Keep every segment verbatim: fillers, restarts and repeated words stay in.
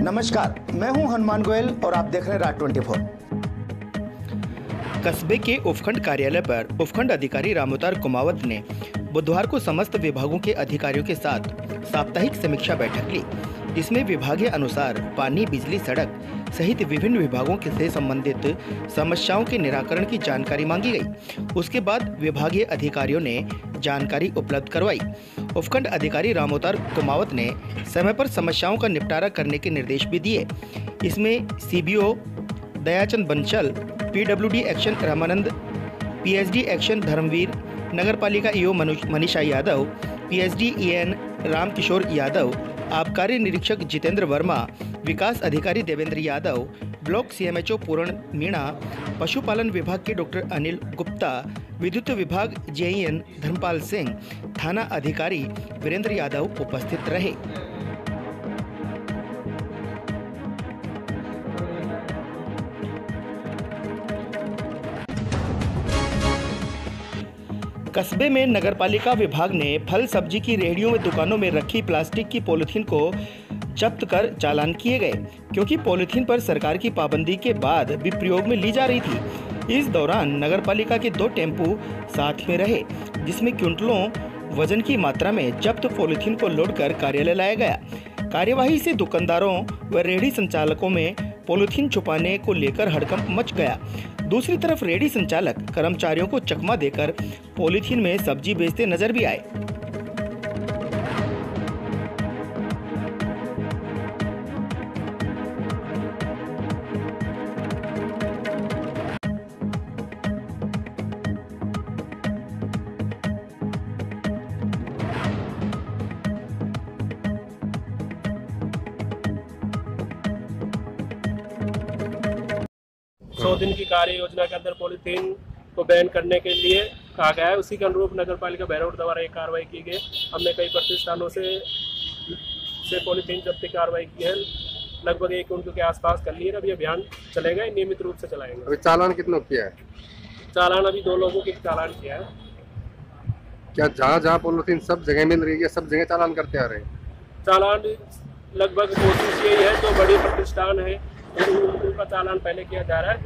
नमस्कार, मैं हूं हनुमान गोयल और आप देख रहे हैं राज ट्वेंटी फोर। कस्बे के उपखंड कार्यालय पर उपखंड अधिकारी रामोतार कुमावत ने बुधवार को समस्त विभागों के अधिकारियों के साथ साप्ताहिक समीक्षा बैठक ली। इसमें विभागीय अनुसार पानी, बिजली, सड़क सहित विभिन्न विभागों से संबंधित समस्याओं के निराकरण की जानकारी मांगी गई। उसके बाद विभागीय अधिकारियों ने जानकारी उपलब्ध करवाई। उपखंड अधिकारी रामोतार कुमावत ने समय पर समस्याओं का निपटारा करने के निर्देश भी दिए। इसमें CBO Dayachand Bansal, PWD XEN Ramanand, PHD XEN Dharamvir, नगरपालिका EO Manisha Yadav, PHD EN Ramkishor Yadav, आबकारी निरीक्षक जितेंद्र वर्मा, विकास अधिकारी देवेंद्र यादव, ब्लॉक सीएमएचओ पूर्ण मीणा, पशुपालन विभाग के डॉक्टर अनिल गुप्ता, विद्युत विभाग जेईएन धर्मपाल सिंह, थाना अधिकारी वीरेंद्र यादव उपस्थित रहे। कस्बे में नगरपालिका विभाग ने फल सब्जी की रेहड़ियों में दुकानों में रखी प्लास्टिक की पॉलीथीन को जब्त कर चालान किए गए, क्योंकि पॉलीथीन पर सरकार की पाबंदी के बाद भी प्रयोग में ली जा रही थी। इस दौरान नगरपालिका के दो टेम्पू साथ में रहे, जिसमें क्विंटलों वजन की मात्रा में जब्त पॉलीथीन को लोड कर कार्यालय लाया गया। कार्यवाही से दुकानदारों व रेहड़ी संचालकों में पॉलीथीन छुपाने को लेकर हड़कंप मच गया। दूसरी तरफ रेहड़ी संचालक कर्मचारियों को चकमा देकर पॉलीथीन में सब्जी बेचते नजर भी आए। सौ दिन की कार्य योजना के अंदर पॉलीथीन को बैन करने के लिए कहा गया है। उसी के अनुरूप नगर पालिका बहरोड द्वारा एक कार्रवाई की गई। हमने कई प्रतिष्ठानों से से पॉलीथीन जब्त की कार्रवाई की है। लगभग एक क्विंटल के आसपास कर लिए। अभी अभियान चलेगा, नियमित रूप से चलाएंगे। अभी चालान कितना किया है? चालान अभी दो लोगों के चालान किया है। क्या जहाँ जहाँ पॉलीथीन सब जगह मिल रही है, सब जगह चालान करते आ रहे हैं? चालान लगभग कोशिश यही है, जो बड़ी प्रतिष्ठान है उनका चालान पहले किया जा रहा है।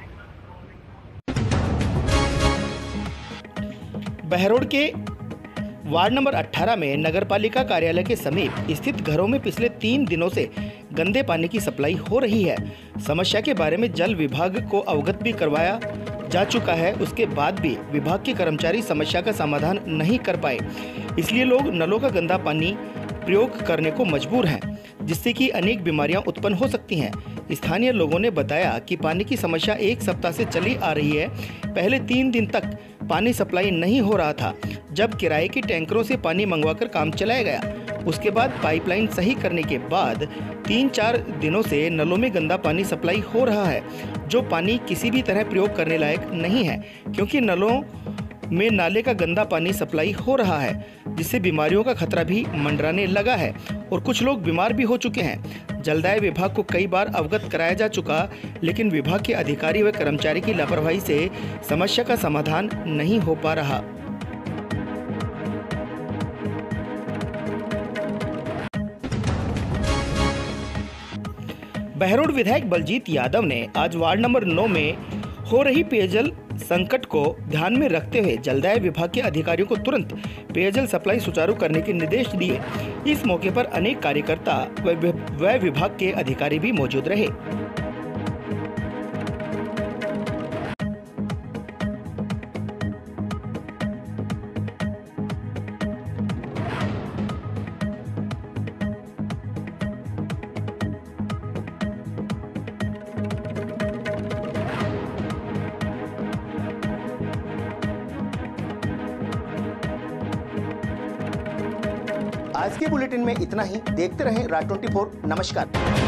बहरोड के वार्ड नंबर अठारह में नगरपालिका कार्यालय के समीप स्थित घरों में पिछले तीन दिनों से गंदे पानी की सप्लाई हो रही है। समस्या के बारे में जल विभाग को अवगत भी करवाया जा चुका है। उसके बाद भी विभाग के कर्मचारी समस्या का समाधान नहीं कर पाए, इसलिए लोग नलों का गंदा पानी प्रयोग करने को मजबूर हैं, जिससे कि अनेक बीमारियां उत्पन्न हो सकती हैं। स्थानीय लोगों ने बताया कि पानी की समस्या एक सप्ताह से चली आ रही है। पहले तीन दिन तक पानी सप्लाई नहीं हो रहा था, जब किराए के टैंकरों से पानी मंगवाकर काम चलाया गया। उसके बाद पाइपलाइन सही करने के बाद तीन चार दिनों से नलों में गंदा पानी सप्लाई हो रहा है, जो पानी किसी भी तरह प्रयोग करने लायक नहीं है, क्योंकि नलों में नाले का गंदा पानी सप्लाई हो रहा है, जिससे बीमारियों का खतरा भी मंडराने लगा है और कुछ लोग बीमार भी हो चुके हैं। जलदाय विभाग को कई बार अवगत कराया जा चुका, लेकिन विभाग के अधिकारी व कर्मचारी की लापरवाही से समस्या का समाधान नहीं हो पा रहा। बहरोड विधायक बलजीत यादव ने आज वार्ड नंबर नौ में हो रही पेयजल संकट को ध्यान में रखते हुए जलदाय विभाग के अधिकारियों को तुरंत पेयजल सप्लाई सुचारू करने के निर्देश दिए। इस मौके पर अनेक कार्यकर्ता व विभाग के अधिकारी भी मौजूद रहे। आज के बुलेटिन में इतना ही। देखते रहें राज ट्वेंटी फोर। नमस्कार।